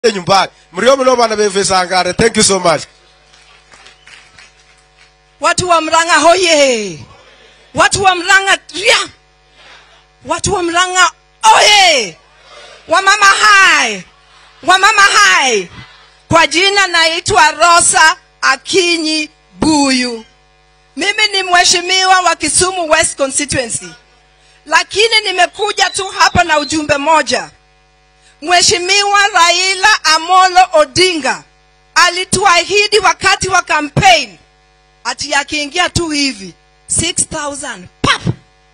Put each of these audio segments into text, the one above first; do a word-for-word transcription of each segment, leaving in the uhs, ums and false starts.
nyumbani. Mrio mlo bana befesangare. Thank you so much. Watu wa Murang'a hoye. Watu wa Murang'a ria. Watu wa Murang'a oye. Wamama hai. Wamama hai. Kwa jina naitwa Rosa Akinyi Buyu. Mimi ni mheshimiwa wa Kisumu West Constituency. Lakini nimekuja tu hapa na ujumbe moja. Mheshimiwa Raila Amolo Odinga alituahidi wakati wa campaign ati akiingia tu hivi six thousand pap.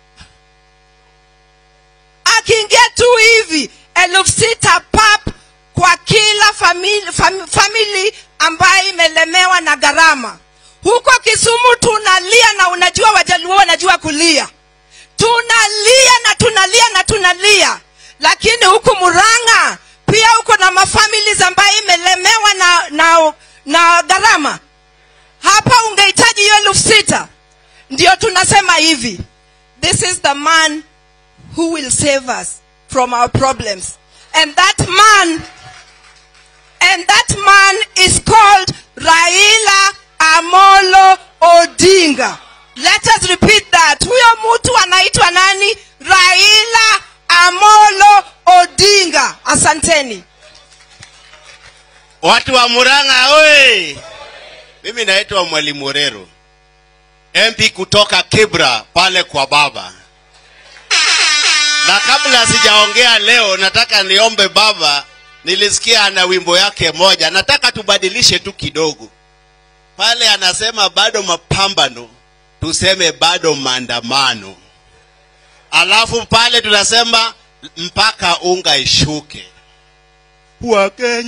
Akiingia tu hivi elfu sita pap kwa kila family, fam, family ambaye imelemewa na gharama. Huko Kisumu tunalia, na unajua Wajaluo wanajua kulia. Tunalia na tunalia na tunalia. Lakini huku Murang'a pia huko na mafamilies ambaye imelemewa na na na gharama. Hapa ungehitaji hiyo elfu sita. Ndio tunasema hivi. This is the man who will save us from our problems. And that man and that man is called Raila Amolo Odinga. Let us repeat that. Huyo mtu anaitwa nani? Raila Amolo Odinga. Asanteni. Watu wa Murang'a oye. Mimi naitwa Mwalimu Orero, M P kutoka Kibra pale kwa baba. Na kabla sijaongea leo, nataka niombe baba. Nilisikia ana wimbo yake moja, nataka tubadilishe tu kidogo. Pale anasema bado mapambano, tuseme bado maandamano. Alafu pale tunasema mpaka unga ishuke. Wakenya